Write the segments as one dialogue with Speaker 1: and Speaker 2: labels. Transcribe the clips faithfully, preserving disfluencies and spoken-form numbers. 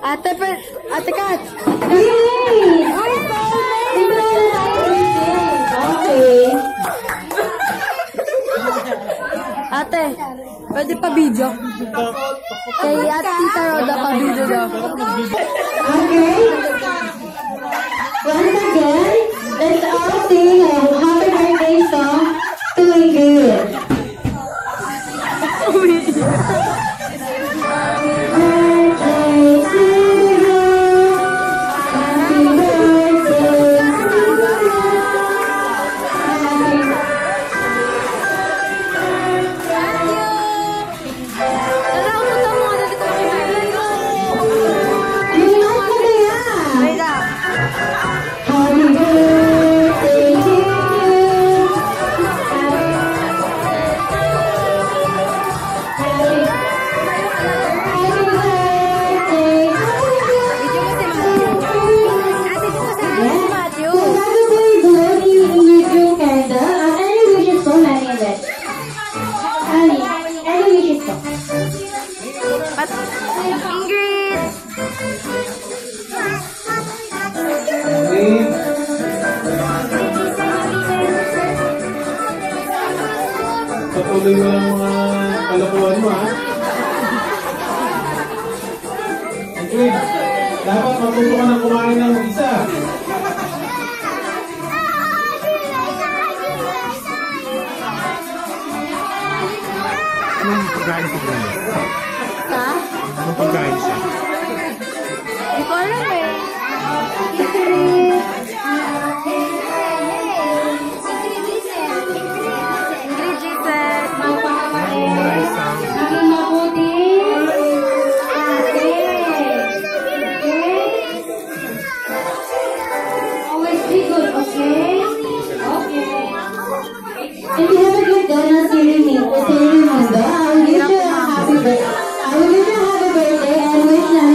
Speaker 1: Ate, per, ate Kat.
Speaker 2: Yay! Okay.
Speaker 1: Ate, pwede pa video? Kay Ate Tita Roda pa video daw.
Speaker 2: Okay. Once again, let's all sing a happy birthday song to Ingrid.
Speaker 3: Patuloy mo lang mga kalokohan mo, ha? Okay. Dapat matuto ka ng kumain ng isa.
Speaker 4: Anong pagkain si Bruno?
Speaker 1: Ha?
Speaker 4: Anong pagkain siya?
Speaker 1: Hindi ko alam eh.
Speaker 2: If you have a good donut during me, to say remember, I will wish you a happy birthday. I will wish you a happy birthday and wish you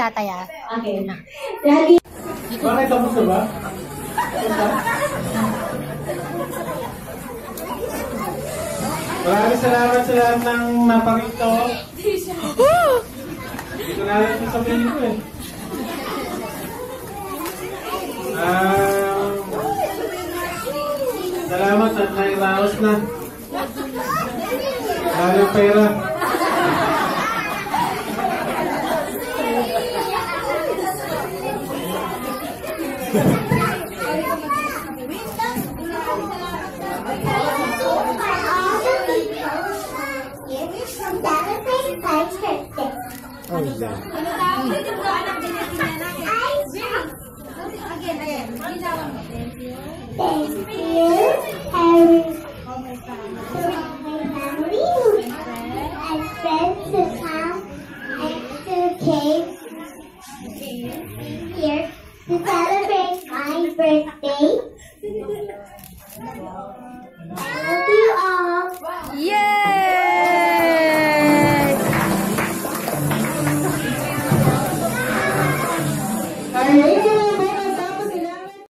Speaker 1: tatay ah.
Speaker 2: Okay. Ready?
Speaker 3: Bakit tapos na ba? Maraming salamat sa lahat ng naparito. Hindi ko na alam kung sabihin ko eh. Um, salamat at nairaos na. Maraming pera.
Speaker 4: Oh, is that?
Speaker 2: Thank you, Harry. My family and friends to come and to came here to celebrate my birthday.